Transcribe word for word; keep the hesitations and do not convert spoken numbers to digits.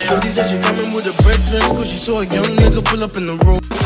Shorty said she coming with her brethren, cause she saw a young nigga pull up in the road.